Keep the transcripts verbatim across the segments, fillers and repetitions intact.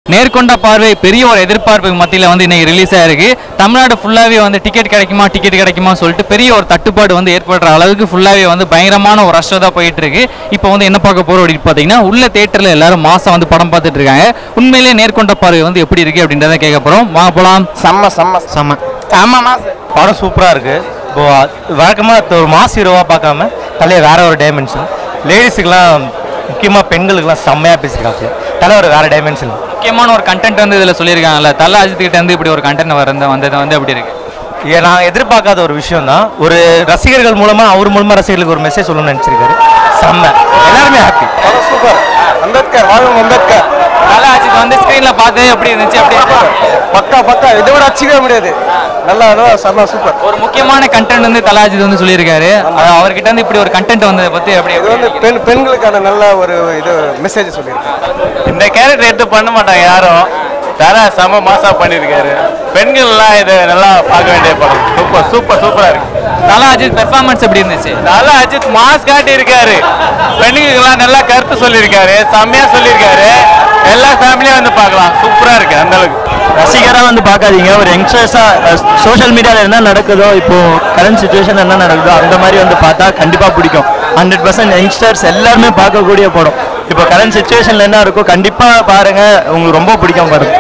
நேர்கொண்ட பார்வை பெரிய ஒரு எதிர்பார்ப்பு மத்தியில் வந்து இன்னைக்கு ரிலீஸ் ஆயிருக்கு. தமிழ்நாடு ஃபுல்லாகவே வந்து டிக்கெட் கிடைக்குமா டிக்கெட் கிடைக்குமா சொல்லிட்டு பெரிய ஒரு தட்டுப்பாடு வந்து ஏற்படுற அளவுக்கு ஃபுல்லாகவே வந்து பயங்கரமான ஒரு ரஷ்ஷாக தான் போயிட்டு இருக்கு. இப்போ வந்து என்ன பார்க்க போகிறோம் அப்படின்னு பார்த்தீங்கன்னா, உள்ள தேட்டரில் எல்லாரும் மாதம் வந்து படம் பார்த்துட்டு இருக்காங்க. உண்மையிலேயே நேர்கொண்ட பார்வை வந்து எப்படி இருக்கு அப்படின்றத கேட்க போகிறோம். வாங்க போகலாம். செம்ம செம்ம செம்ம ஆமாம்மா, படம் சூப்பராக இருக்குது. இப்போ வழக்கமாக ஒரு மாஸ் ஹீரோவாக பார்க்காம தலையை வேற ஒரு டைமென்ஷன், லேடிஸுக்கெல்லாம் முக்கியமாக பெண்களுக்கெல்லாம் செம்மையாக பேசியிருக்காங்க. தலை ஒரு வேறு டைமென்ஷன், முக்கியமான ஒரு கண்டென்ட் வந்து இதில் சொல்லியிருக்காங்கல்ல. தலை அஜித் கிட்ட இருந்து இப்படி ஒரு கண்டென்ட் வரது வந்தது வந்து எப்படி இருக்கு? ஏன் நான் எதிர்பார்க்காத ஒரு விஷயம் தான். ஒரு ரசிகர்கள் மூலமாக அவர் மூலமாக ரசிகர்களுக்கு ஒரு மெசேஜ் சொல்லணும்னு நினச்சிருக்காரு. செம்ம, எல்லாருமே ஹாப்பி. சூப்பர். அம்பேத்கர் வாழும் அம்பேத்கர். தலை அஜித் வந்து ஸ்க்ரீனில் பார்த்து எப்படி இருந்துச்சு? அப்படி பக்கா பக்கா, இதை விட அச்சிக்கவே முடியாது. நல்லா செம்ம சூப்பர். ஒரு முக்கியமான கண்டென்ட் வந்து தலை அஜித் வந்து சொல்லியிருக்காரு. அவர்கிட்ட இருந்து இப்படி ஒரு கண்டென்ட் வந்ததை பற்றி எப்படி? இது வந்து பெண் பெண்களுக்கான நல்ல ஒரு இது மெசேஜ் சொல்லியிருக்காரு. இந்த கேரக்டர் எடுத்து பண்ண மாட்டாங்க யாரும். தலை செம மாசா பண்ணியிருக்காரு. பெண்கள்லாம் இதை நல்லா பார்க்க வேண்டிய படம். சூப்பர் சூப்பர் சூப்பராக இருக்கு. தலை அஜித் பெர்ஃபார்மன்ஸ் எப்படி இருந்துச்சு? தலை அஜித் மாஸ் காட்டி இருக்காரு. பெண்களுக்கெல்லாம் நல்லா கருத்து சொல்லியிருக்காரு, செம்மையா சொல்லியிருக்காரு. எல்லா ஃபேமிலியும் வந்து பார்க்கலாம். சூப்பராக இருக்கு. அந்த அளவுக்கு ரசிகராக வந்து பார்க்காதீங்க, ஒரு யங்ஸ்டர்ஸாக சோஷியல் மீடியாவில் என்ன நடக்குதோ, இப்போ கரண்ட் சுச்சுவேஷன் என்ன நடக்குதோ அந்த மாதிரி வந்து பார்த்தா கண்டிப்பாக பிடிக்கும். ஹண்ட்ரட் பர்சன்ட் யங்ஸ்டர்ஸ் எல்லாருமே பார்க்கக்கூடிய படம். இப்போ கரண்ட் சுச்சுவேஷனில் என்ன இருக்கோ கண்டிப்பாக பாருங்கள், உங்களுக்கு ரொம்ப பிடிக்கும் பாருங்க.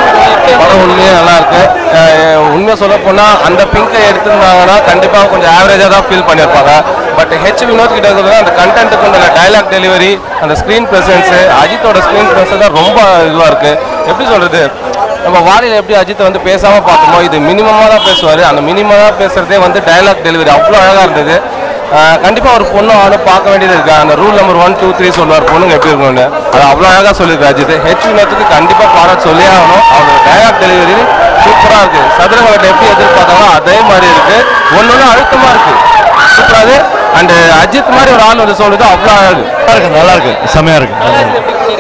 படம் உண்மையே நல்லா இருக்கு. உண்மையாக சொல்ல போனால் அந்த பிங்கை எடுத்திருந்தாங்கன்னா கண்டிப்பாக கொஞ்சம் ஆவரேஜாக தான் ஃபீல் பண்ணியிருப்பாங்க. பட் ஹெச் வினோத் கிட்ட இருக்கிறது அந்த கண்டென்ட்டுக்கு அந்த டைலாக் டெலிவரி, அந்த ஸ்க்ரீன் ப்ரெசன்ஸு, அஜித்தோட ஸ்க்ரீன் ப்ரெசன்ஸ் தான் ரொம்ப இதுவாக இருக்குது. எப்படி சொல்கிறது, நம்ம வாரியில் எப்படி அஜித்தை வந்து பேசாமல் பார்த்தோமோ இது மினிமமாக தான் பேசுவார். அந்த மினிமமாக பேசுகிறதே வந்து டைலாக் டெலிவரி அவ்வளோ அழகாக இருந்தது. கண்டிப்பாக ஒரு பொண்ணு அவனை பார்க்க வேண்டியது இருக்குது. அந்த rule number one two three சொல்லுவார் பொண்ணுங்க எப்படி இருக்கணும்னு. அது அவ்வளோ அழகாக சொல்லியிருக்கு அஜித். ஹெச் வினோத்துக்கு கண்டிப்பாக பாராட்டு சொல்லியே ஆகணும். அவனோட டைலாக் டெலிவரி சூப்பராக இருக்குது. சதுரங்களை எப்படி எதிர்பார்த்தாலும் அதே மாதிரி இருக்குது. ஒன்று ஒன்று அழுத்தமாக இருக்குது, சூப்பராக. அண்ட் அஜித் மாதிரி ஒரு ஆள் வந்து சொல்லுது அவ்வளோ அழகு இருக்கு. நல்லா இருக்கு, செம்மையாக இருக்கு.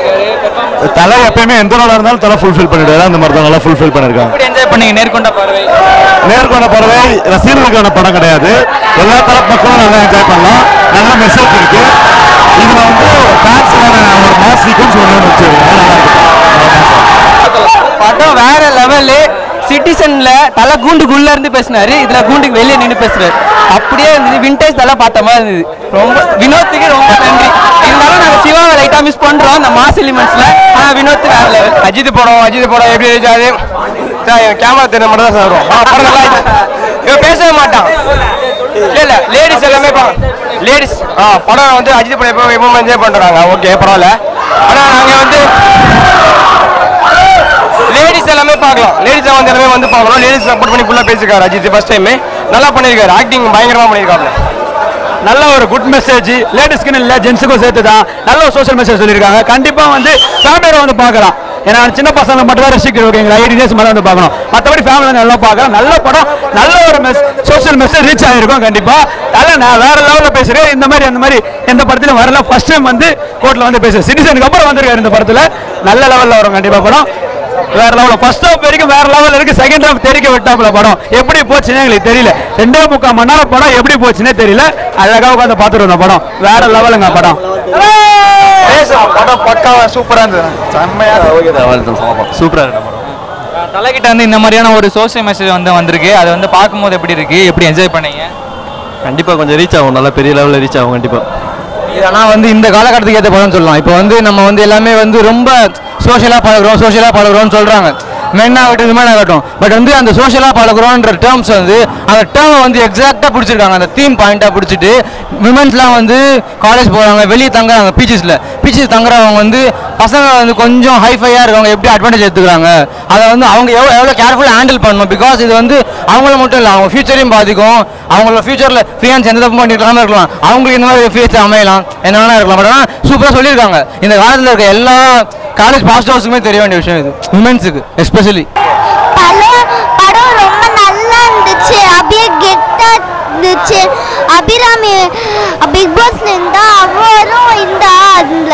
தலை எப்பயுமே எந்த நாளாக இருந்தாலும் தலை ஃபுல்ஃபில் பண்ணிடுவாரு. அந்த மாதிரி தான் நல்லா ஃபுல்ஃபில் பண்ணியிருக்காங்க. என்ஜாய் பண்ணீங்க நேர்கொண்ட பார்வை? நேர்கொண்ட பார்வை ரசிகர்களுக்கான படம் கிடையாது, எல்லா தரப்பு மக்களும் நல்லா என்ஜாய் பண்ணலாம். நல்ல மெசேஜ் இருக்கு. இதுல வந்து ஃபேன்ஸுக்கான ஒரு மாஸ் சீக்வன்ஸ் ஒன்று வச்சிருக்காங்க. படம் வேற லெவலு. சிட்டிசன்ல தலை கூண்டுக்குள்ள இருந்து பேசினாரு, இதுல கூண்டுக்கு வெளியே நின்று பேசுறாரு. அப்படியே இருந்தது, விண்டேஜ் தலை பார்த்த மாதிரி இருந்தது. ரொம்ப வினோத்துக்கு ரொம்ப நன்றி. இருந்தாலும் நாங்கள் சிவாவை லைட்டா மிஸ் பண்றோம் அந்த மாஸ் எலிமெண்ட்ஸ்ல. ஆனா வினோத் வேற லெவல். அஜித் படம் அஜித் படம் எப்படி இருந்துச்சு? கேமரா தெரிய மட்டும் தான் சார் படம் நல்லா இவன் பேசவே மாட்டான். இல்ல இல்ல லேடிஸ் எல்லாமே லேடிஸ் ஆ படம் வந்து அஜித் படம் எப்போ எப்போ என்ஜாய் பண்றாங்க. ஓகே பரவாயில்ல. ஆனா நாங்க வந்து லேடிஸ் எல்லாமே பார்க்கலாம். லேடிஸ் வந்து எல்லாமே வந்து பார்க்கலாம். லேடிஸ் சப்போர்ட் பண்ணி ஃபுல்லாக பேசியிருக்காரு அஜித். ஃபர்ஸ்ட் டைம் நல்லா பண்ணியிருக்காரு. ஆக்டிங் பயங்கரமாக பண்ணியிருக்காரு. நல்ல ஒரு குட் மெசேஜ். லேடிஸ்க்குன்னு இல்லை, ஜென்ஸுக்கும் சேர்த்து தான் நல்ல ஒரு சோஷியல் மெசேஜ் சொல்லியிருக்காங்க. கண்டிப்பாக வந்து ஃபேமிலியோட வந்து பார்க்கலாம். ஏன்னா சின்ன பசங்க மட்டும் தான் ரெஸ்ட்ரிக்ட் ஓகேங்களா, எயிட்டி டேஸ் மேலே வந்து பார்க்கணும். மற்றபடி ஃபேமிலி நல்லா பார்க்கலாம். நல்ல படம், நல்ல ஒரு மெஸ் சோஷியல் மெசேஜ் ரீச் ஆகிருக்கும். கண்டிப்பாக அதில் நான் வேற லெவலில் பேசுகிறேன். இந்த மாதிரி அந்த மாதிரி எந்த படத்திலும் வரல. ஃபர்ஸ்ட் டைம் வந்து கோர்ட்டில் வந்து பேசுகிறேன். சிட்டிசனுக்கு அப்புறம் வந்திருக்காரு இந்த படத்தில். நல்ல லெவலில் வரும் கண்டிப்பாக படம். வேற லெவலில் ஃபர்ஸ்ட் ஹாஃப் வரைக்கும் வேற லெவலில் இருக்கு. செகண்ட் ஹாஃப் தெரிக்க விட்டாப்புல படம் எப்படி போச்சுன்னு எங்களுக்கு தெரியல. ரெண்டே முக்கால் மணி நேரம் படம் எப்படி போச்சுன்னே தெரியல. அழகாக உட்காந்து பார்த்துட்டு வந்த படம் வேற லெவலுங்க படம். படம் பக்காவா சூப்பரா இருந்தது. சூப்பரா இருக்கு படம். தலைகிட்ட வந்து இந்த மாதிரியான ஒரு சோஷியல் மெசேஜ் வந்து வந்திருக்கு. அது வந்து பார்க்கும்போது எப்படி இருக்கு, எப்படி என்ஜாய் பண்ணீங்க? கண்டிப்பாக கொஞ்சம் ரீச் ஆகும், நல்லா பெரிய லெவலில் ரீச் ஆகும் கண்டிப்பாக. ஆனால் வந்து இந்த காலகட்டத்துக்கு ஏற்ற படம் சொல்லலாம். இப்போ வந்து நம்ம வந்து எல்லாமே வந்து ரொம்ப சோஷியலாக பழகுறோம் சோஷியலாக பழகுறோம்னு சொல்கிறாங்க, மென்னாகட்டும் விமனாகட்டும். பட் வந்து அந்த சோஷியலாக பழகுறோன்ற டேர்ம்ஸ் வந்து அந்த டேர்மை வந்து எக்ஸாக்டாக பிடிச்சிருக்காங்க. அந்த தீம் பாயிண்ட்டாக பிடிச்சிட்டு விமன்ஸ்லாம் வந்து காலேஜ் போகிறாங்க, வெளியே தங்குறாங்க, பீச்சஸில் பீச்சஸ் தங்குறவங்க வந்து பசங்க வந்து கொஞ்சம் ஹைஃபையாக இருக்கவங்க எப்படி அட்வான்டேஜ் எடுத்துக்கிறாங்க. அதை வந்து அவங்க எவ்வளோ எவ்வளோ கேர்ஃபுல்லாக ஹேண்டில் பண்ணணும். பிகாஸ் இது வந்து அவங்கள மட்டும் இல்லை, அவங்க ஃபியூச்சரையும் பாதிக்கும். அவங்களோட ஃபியூச்சரில் ஃபியான்ஸ் எந்த தப்பு பண்ணிருக்காமல் இருக்கலாம், அவங்களுக்கு இந்த மாதிரி ஃபியூச்சர் அமையலாம், என்ன வேணா இருக்கலாம். பட் ஆனால் சூப்பராக சொல்லியிருக்காங்க. இந்த காலத்தில் இருக்க எல்லா காலேஜ் பாஸ்ட் ஹவுஸுக்குமே தெரிய வேண்டிய விஷயம் இது, உமன்ஸுக்கு எஸ்பெஷலி. படம் ரொம்ப நல்லா இருந்துச்சு, அப்படியே கெட்டா இருந்துச்சு. அபிராமி பிக் பாஸ்ல இருந்தா அவரும் இந்த அதுல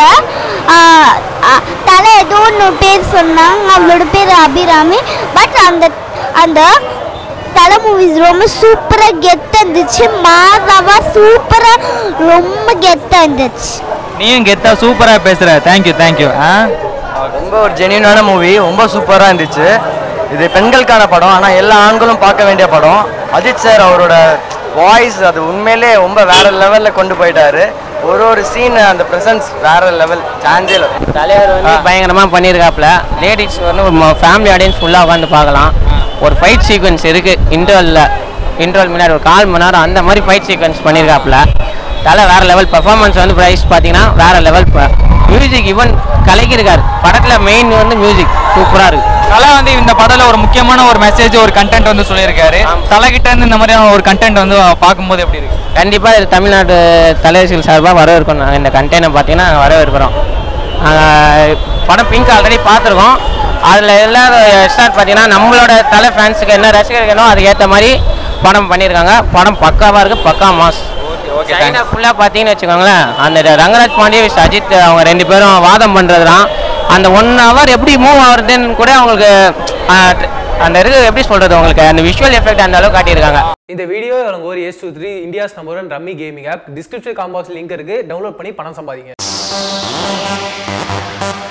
தலை ஏதோ ஒன்று பேர் சொன்னாங்க, அவளோட பேர் அபிராமி. பட் அந்த அந்த தலை மூவிஸ் ரொம்ப சூப்பரா கெத்தா இருந்துச்சு. மாதாவா சூப்பரா ரொம்ப கெத்தா இருந்துச்சு. நீயும் கெத்தா சூப்பரா பேசுற. Thank you thank you. ரொம்ப ஒரு ஜென்யூனான மூவி, ரொம்ப சூப்பராக இருந்துச்சு. இது பெண்களுக்கான படம், ஆனால் எல்லா ஆண்களும் பார்க்க வேண்டிய படம். அஜித் சார் அவரோட வாய்ஸ் அது உண்மையிலே ரொம்ப வேற லெவலில் கொண்டு போயிட்டாரு. ஒரு ஒரு சீன் அந்த ப்ரெசன்ஸ் வேற லெவல், சான்ஸே இல்லை. தலைவர் வந்து பயங்கரமாக பண்ணியிருக்காப்புல. லேடிஸ் வந்து ஒரு ஃபேமிலி ஆடியன்ஸ் ஃபுல்லாக உட்காந்து பார்க்கலாம். ஒரு ஃபைட் சீக்வன்ஸ் இருக்குது இன்டர்வலில், இன்டர்வல் முன்னாடி ஒரு கால் மணி நேரம் அந்த மாதிரி ஃபைட் சீக்வன்ஸ் பண்ணியிருக்காப்புல. தலை வேறு லெவல். பர்ஃபார்மன்ஸ் வந்து ப்ரைஸ் பார்த்தீங்கன்னா வேறு லெவல். Music even கலக்கியிருக்காரு. படத்தில் மெயின் வந்து மியூசிக் சூப்பராக இருக்குது. தலை வந்து இந்த படத்தில் ஒரு முக்கியமான ஒரு மெசேஜ், ஒரு கண்டென்ட் வந்து சொல்லியிருக்காரு. தலைகிட்ட இருந்து இந்த மாதிரியான ஒரு கண்டென்ட் வந்து பார்க்கும்போது எப்படி இருக்கு? கண்டிப்பாக இது தமிழ்நாடு தலைவர்கள் சார்பாக வரவேற்கணும். நாங்கள் இந்த கண்டென்ட்டை பார்த்தீங்கன்னா நாங்கள் வரவேற்கிறோம். படம் பிங்க் ஆல்ரெடி பார்த்துருக்கோம். அதில் எல்லாரும் ஸ்டார்ட் பார்த்தீங்கன்னா நம்மளோட தலை ஃபேன்ஸுக்கு என்ன ரசிகர்களோ அதுக்கேற்ற மாதிரி படம் பண்ணியிருக்காங்க. படம் பக்காவாக இருக்குது, பக்கா மாஸ். சைனா ஃபுல்லாக பார்த்தீங்கன்னு வச்சுக்கோங்களேன், அந்த ரங்கராஜ் பாண்டிய விஸ் அஜித் அவங்க ரெண்டு பேரும் வாதம் பண்ணுறது தான். அந்த ஒன் ஹவர் எப்படி மூவ் ஆகுறதுன்னு கூட அவங்களுக்கு அந்த இருக்கு எப்படி சொல்கிறது, உங்களுக்கு அந்த விஷுவல் எஃபெக்ட் அந்த அளவுக்கு காட்டியிருக்காங்க. இந்த வீடியோ உங்களுக்கு ஒரு S two three India's number one rummy gaming app. Description காம்பாக்ஸ் லிங்க் இருக்குது, டவுன்லோட் பண்ணி பணம் சம்பாதிங்க.